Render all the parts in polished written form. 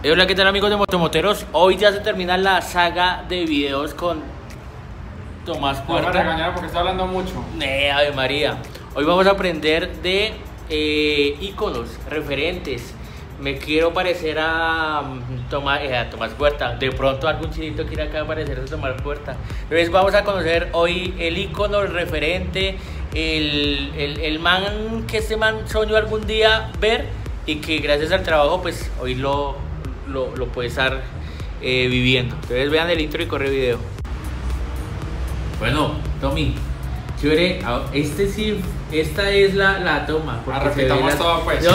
Hola, ¿qué tal amigos de Motomoteros? Hoy ya se termina la saga de videos con Tomás Puerta. No me regañaron porque está hablando mucho. Ave María. Hoy vamos a aprender de íconos, referentes. Me quiero parecer a Tomás Puerta. De pronto algún chinito quiere acá parecerse a Tomás Puerta. Entonces vamos a conocer hoy el ícono, el referente, el man que este man soñó algún día ver y que gracias al trabajo pues hoy lo puede estar viviendo. Entonces vean el intro y corre video. Bueno, Tommy, chévere, esta es la toma. Repitamos todo pues.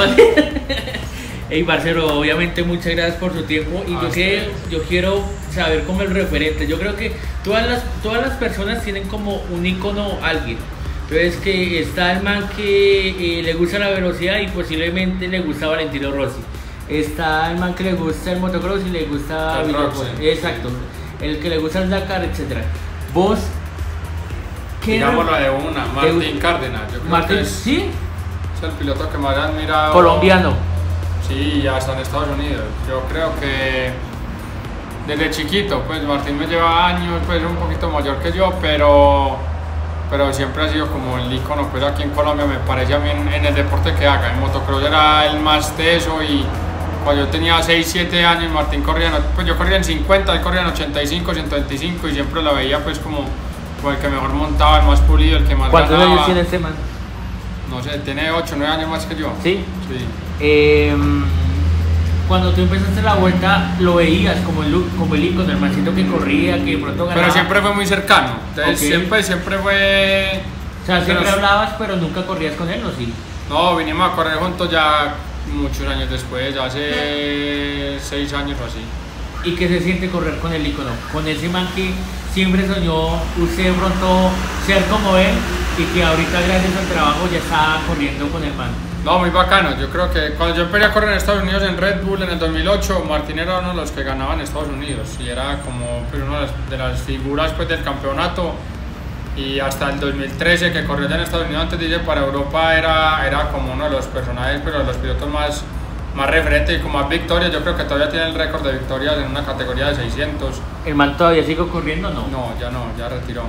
Hey, parcero, obviamente muchas gracias por su tiempo y yo quiero saber como el referente. Yo creo que todas las personas tienen como un ícono alguien. Entonces que está el man que le gusta la velocidad y posiblemente le gusta Valentino Rossi. Está el man que le gusta el motocross y le gusta el rock, sí. Exacto, el que le gusta el Dakar, etcétera. Vos, ¿qué? Digámoslo de una, Martín Cárdenas. Yo creo Martín, que ¿sí? Es el piloto que más he admirado. Colombiano. Sí, ya está en Estados Unidos. Yo creo que desde chiquito, pues Martín me lleva años, pues un poquito mayor que yo, pero siempre ha sido como el ícono, pues aquí en Colombia me parece a mí en el deporte que haga. En motocross era el más teso y cuando yo tenía 6, 7 años Martín corría, pues yo corría en 50, él corría en 85, 125 y siempre lo veía pues como el que mejor montaba, el más pulido, el que más ganaba. ¿Cuántos años tiene este man? No sé, tiene 8, 9 años más que yo. ¿Sí? Sí. Cuando tú empezaste la vuelta, lo veías como el ícono, el mancito que corría, que de pronto ganaba. Pero siempre fue muy cercano, entonces siempre fue... O sea, siempre hablabas, pero nunca corrías con él, ¿no? Sí. No, vinimos a correr juntos ya muchos años después, ya hace 6 años o así. ¿Y qué se siente correr con el ícono? Con ese man que siempre soñó usted de pronto ser como él y que ahorita gracias al trabajo ya está corriendo con el man. No, muy bacano. Yo creo que cuando yo empecé a correr en Estados Unidos en Red Bull en el 2008, Martín era uno de los que ganaba en Estados Unidos y era como pues, una de las figuras pues, del campeonato. Y hasta el 2013 que corrió ya en Estados Unidos antes de ir para Europa era como uno de los personajes, pero de los pilotos más referentes y con más victorias. Yo creo que todavía tiene el récord de victorias en una categoría de 600. ¿El man todavía sigue corriendo o no? No, ya retiró.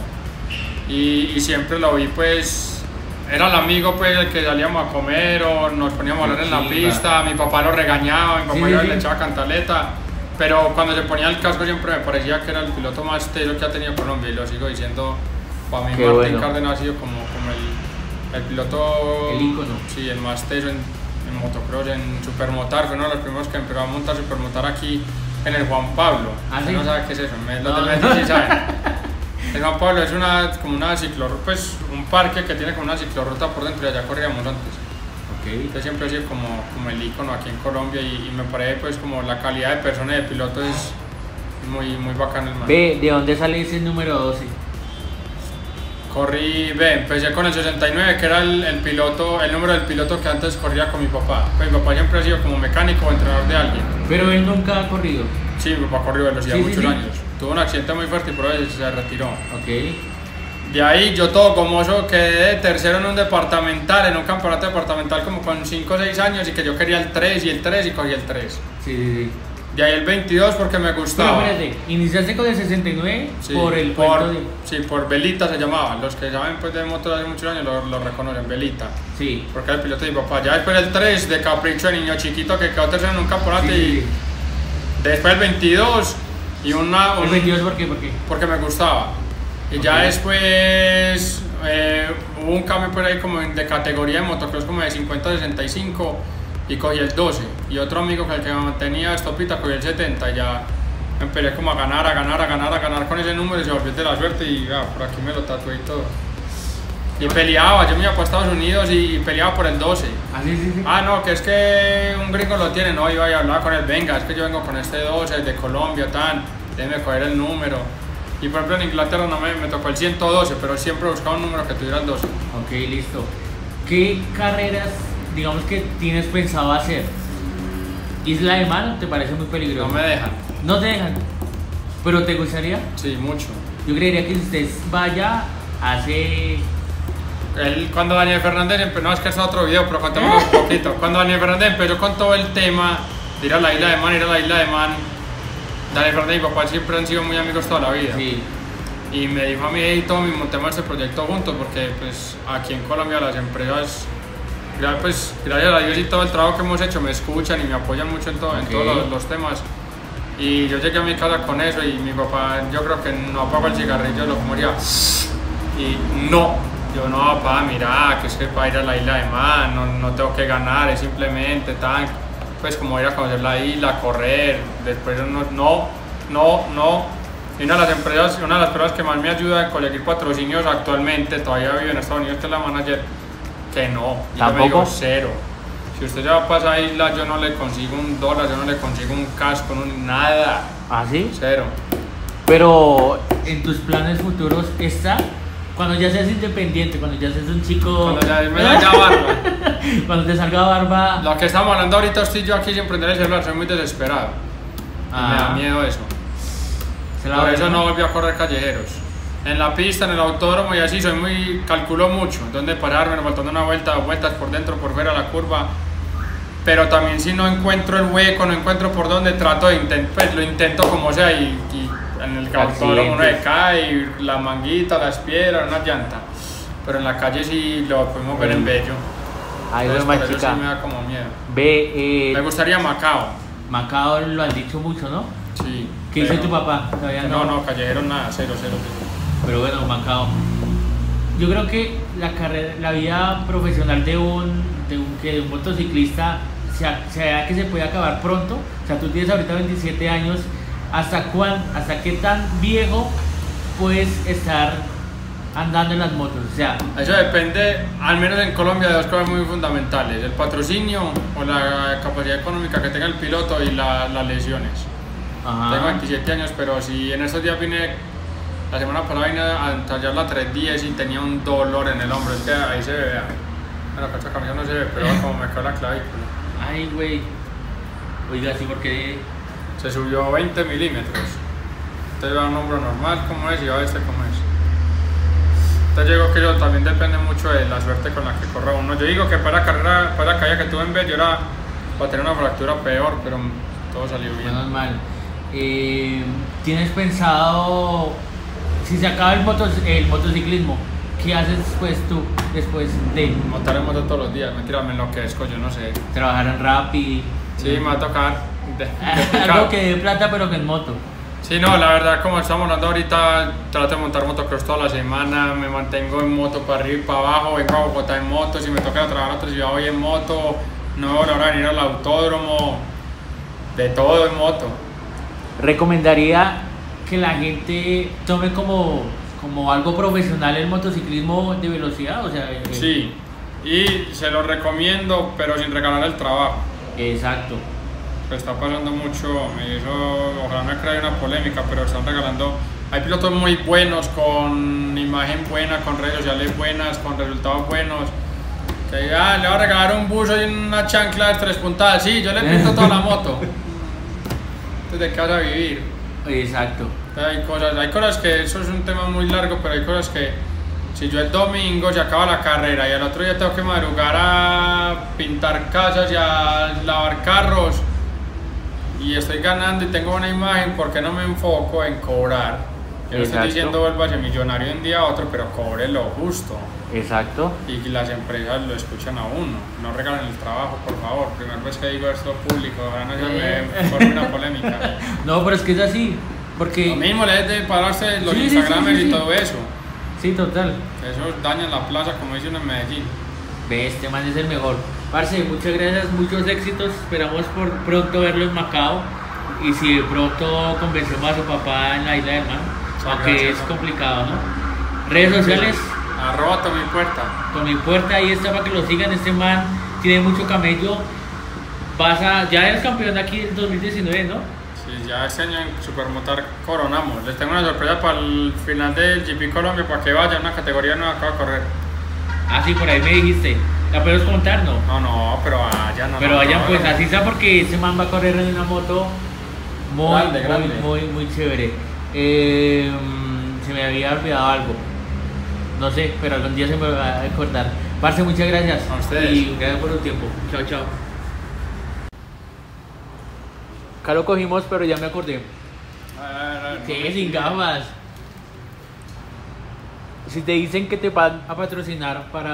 Y siempre lo vi pues... Era el amigo pues el que salíamos a comer o nos poníamos a hablar en la pista, mi papá lo regañaba, mi papá le echaba cantaleta, pero cuando se ponía el casco siempre me parecía que era el piloto más teso que ha tenido Colombia y lo sigo diciendo, para mí Martín Cárdenas ha sido como el piloto, el ícono. Sí, el más teso en motocross, en Supermotar, fue uno de los primeros que empezó a montar Supermotar aquí en el Juan Pablo. ¿Sí? No sabe qué es eso, los de Medellín sí saben. El Juan Pablo es como una ciclorruta, pues un parque que tiene como una ciclorruta por dentro y allá corríamos antes. Entonces siempre ha sido como el ícono aquí en Colombia y me parece pues como la calidad de persona y de piloto es muy bacano el man. ¿De dónde sale ese número 12? Empecé con el 69 que era el número del piloto que antes corría con mi papá. Pues mi papá siempre ha sido como mecánico o entrenador de alguien. Pero él nunca ha corrido. Sí, mi papá corrió velocidad muchos años. Tuvo un accidente muy fuerte y por eso se retiró. De ahí yo todo gomoso quedé tercero en un campeonato departamental como con 5 o 6 años y que yo quería el 3 y cogí el 3. Sí. De ahí el 22 porque me gustaba. Pero espérate, ¿iniciaste con el 69? Sí, por Velita se llamaba. Los que saben pues, de motos hace muchos años lo reconocen, Velita. Sí. Porque era el piloto de mi papá. Ya después el 3 de capricho de niño chiquito que quedó tercero en un campeonato y después el 22 y ¿El 22 por qué? Porque me gustaba. Y ya después hubo un cambio por ahí como de categoría de motocross como de 50 a 65 y cogí el 12 y otro amigo que el que me mantenía estopita cogí el 70 y ya empecé como a ganar con ese número y se volvió de la suerte y por aquí me lo tatué y todo. Y peleaba, yo me iba para Estados Unidos y peleaba por el 12. Sí. No, que es que un gringo lo tiene, no, iba y hablaba con él, venga, es que yo vengo con este 12 de Colombia, déjeme coger el número. Y por ejemplo en Inglaterra no me tocó el 112, pero siempre buscaba un número que tuviera el 12. Ok, listo. ¿Qué carreras, digamos que tienes pensado hacer? ¿Isla de Mar te parece muy peligroso? No me dejan. ¿No te dejan? ¿Pero te gustaría? Sí, mucho. Yo creería que si usted vaya, Cuando Daniel Fernández empezó, no es que es otro video, pero contémoslo un poquito. Cuando Daniel Fernández empezó con todo el tema Ir a la isla de Man, Daniel Fernández y mi papá siempre han sido muy amigos toda la vida. Sí. Y me dijo a mí, hey Tommy, montemos este proyecto juntos, porque pues aquí en Colombia las empresas, pues, gracias a Dios y todo el trabajo que hemos hecho, me escuchan y me apoyan mucho en todos los temas. Y yo llegué a mi casa con eso y mi papá, yo creo que no apagó el cigarrillo, lo moría. Y no, yo no, papá, mira, que es que para ir a la isla de Man, no tengo que ganar, es simplemente tan, pues como ir a conocer la isla, correr, después no. Y una de las personas que más me ayuda a conseguir patrocinios actualmente, todavía vive en Estados Unidos, que es la manager, que no, yo me digo cero. Si usted ya va para esa isla, yo no le consigo $1, yo no le consigo un casco, nada. ¿Ah, sí? Cero. Pero en tus planes futuros está, cuando ya seas independiente, cuando ya seas un chico... Cuando ya me salga barba. Cuando te salga barba... Lo que estamos hablando ahorita, estoy yo aquí sin prender el celular, soy muy desesperado. Y me da miedo eso. Por eso no volví a correr callejeros. En la pista, en el autódromo y así, calculo mucho dónde pararme, faltando una vuelta, 2 vueltas por dentro, por fuera la curva. Pero también si no encuentro el hueco, no encuentro por dónde, pues lo intento como sea y en el autódromo uno se cae, y la manguita, las piedras, una llanta. Pero en la calle sí lo podemos ver en bello. Ay, entonces, más por eso chica. sí me da como miedo. Me gustaría Macao. Macao lo han dicho mucho, ¿no? Sí. ¿Qué dice tu papá? ¿Todavía no? No, callejeros nada, cero. Pero bueno, Macao. Yo creo que la vida profesional de un motociclista sea que se puede acabar pronto. O sea, tú tienes ahorita 27 años. ¿Hasta qué tan viejo puedes estar andando en las motos? O sea, eso depende, al menos en Colombia, de 2 cosas muy fundamentales: el patrocinio o la capacidad económica que tenga el piloto y las lesiones. Ajá. Tengo 27 años, pero si en estos días la semana pasada vine a tallarla 3 días y tenía un dolor en el hombro, es que ahí se ve, bueno, con esta camisa no se ve, pero como me quedó la clavícula. Ay, güey. Oiga, sí, porque... Se subió 20 milímetros. Entonces va un hombro normal como es y va como es. Entonces yo digo que eso también depende mucho de la suerte con la que corra uno. Yo digo que para la caída que tuve en Bello era para tener una fractura peor, pero todo salió bien. Menos mal. ¿Tienes pensado, si se acaba el motociclismo, qué haces pues tú después de montar en moto todos los días? Mentira, me enloquezco, yo no sé. trabajar en Rappi? Sí, me va a tocar. Algo que dé plata pero que en moto. Sí, no, la verdad, como estamos hablando ahorita, trato de montar motocross toda la semana, me mantengo en moto para arriba y para abajo, vengo a Bogotá en moto, si me toca trabajar a otra ciudad voy en moto, no veo la hora de venir al autódromo, de todo en moto. ¿Recomendaría que la gente tome como algo profesional el motociclismo de velocidad? O sea, sí, y se lo recomiendo, pero sin regalar el trabajo. Exacto. Está pasando mucho, ojalá no cree una polémica, pero están regalando. Hay pilotos muy buenos, con imagen buena, con redes sociales buenas, con resultados buenos. Que le va a regalar un buzo y una chancla de 3 puntadas. Sí, yo le pinto toda la moto. Entonces, ¿de qué vas a vivir? Exacto. Hay cosas que, eso es un tema muy largo, pero hay cosas que, si yo el domingo se acaba la carrera y al otro día tengo que madrugar a pintar casas y a lavar carros, y estoy ganando y tengo una imagen, ¿por qué no me enfoco en cobrar? Yo no estoy diciendo vuelva a ser millonario de un día a otro, pero cobre lo justo. Exacto. Y las empresas lo escuchan a uno, no regalen el trabajo, por favor. Primera vez que digo esto público, ahora no se me forme una polémica. No, pero es que es así, porque... Lo mismo le de pararse los Sí, Instagramers sí. y todo eso. Sí, total. Eso daña la plaza, como dice uno en Medellín. Ve, este man es el mejor. Parce, muchas gracias, muchos éxitos. Esperamos por pronto verlo en Macao. Y si de pronto convencemos a su papá en la isla del Man, aunque gracias, es complicado, ¿no? Redes sociales, @TommyPuerta. con mi puerta, ahí está para que lo sigan. Este man tiene mucho camello. Ya eres campeón de aquí en 2019, ¿no? Sí, ya este año en Supermotar coronamos. Les tengo una sorpresa para el final del GP Colombia, para que vayan, una categoría nueva que va a correr. Ah, sí, por ahí me dijiste. ¿La puedes contar, no? No, pero vayan. Pero vayan, pues así está, porque ese man va a correr en una moto Grande. muy chévere. Se me había olvidado algo. No sé, pero algún día se me va a acordar. Parce, muchas gracias. A ustedes. Y gracias por tu tiempo. Chao, chao. Acá lo cogimos, pero ya me acordé. Sí, sin gafas. Si te dicen que te van a patrocinar para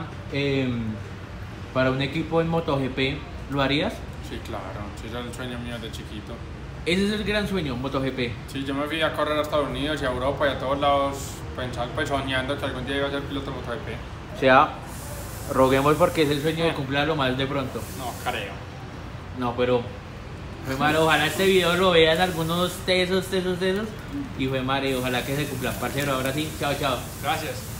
para un equipo en MotoGP, ¿lo harías? Sí, claro, sí, ese es el sueño mío de chiquito. Ese es el gran sueño, MotoGP. Sí, yo me fui a correr a Estados Unidos y a Europa y a todos lados pensando, pues soñando que algún día iba a ser piloto de MotoGP. O sea, roguemos porque es el sueño de cumplir más de pronto. No, creo. No, pero fue madre, ojalá este video lo vean algunos tesos y fue madre, ojalá que se cumpla, parcero. Ahora sí, chao, chao. Gracias.